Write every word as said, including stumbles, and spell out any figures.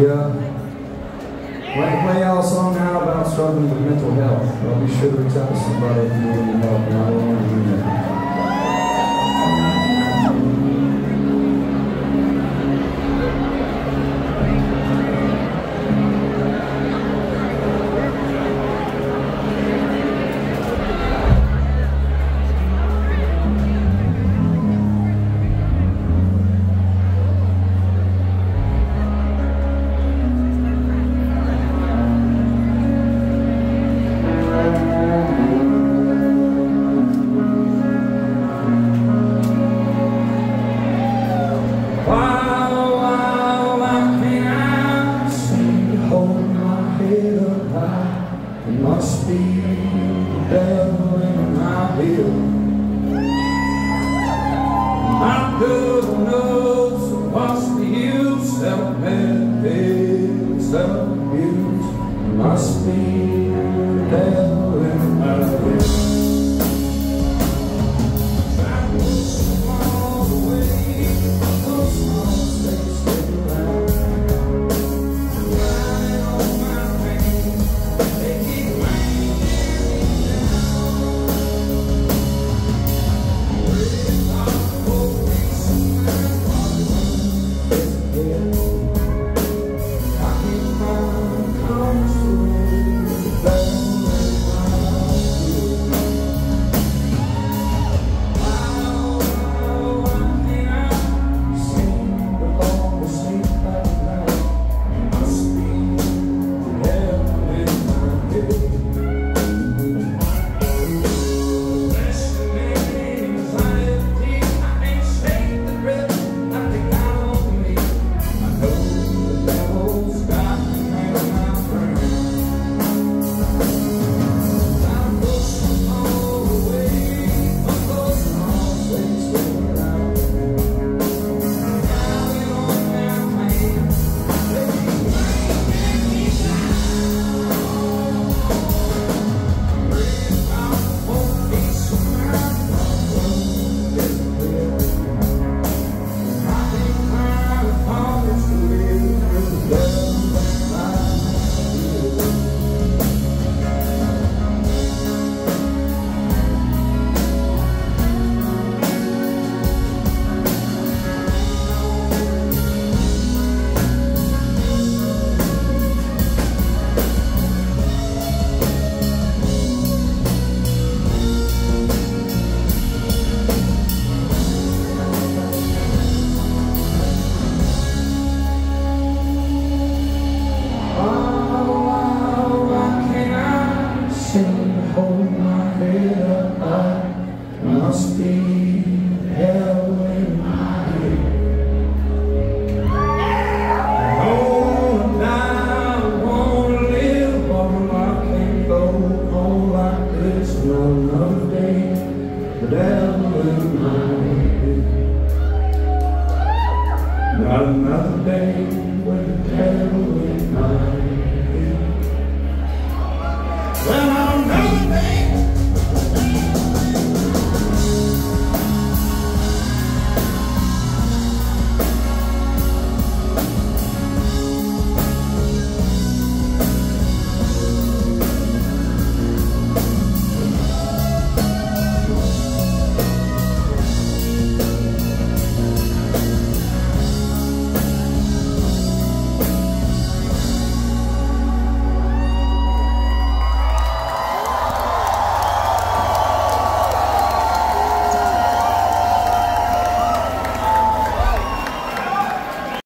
We uh, I'd like to play y'all a song now about struggling with mental health. I'll be sure to reach out to somebody if you need any help, and I don't want to do that. It must be the devil in my heel. My girl knows what's the use, self-made, self-abuse. It must be the devil in my heel. Hold my head up high, must be hell in my head. I wanna die, I wanna live, but I can't go on like this. Not another day, the devil in my head. Not another day with the devil in my head. Well, I'm another day.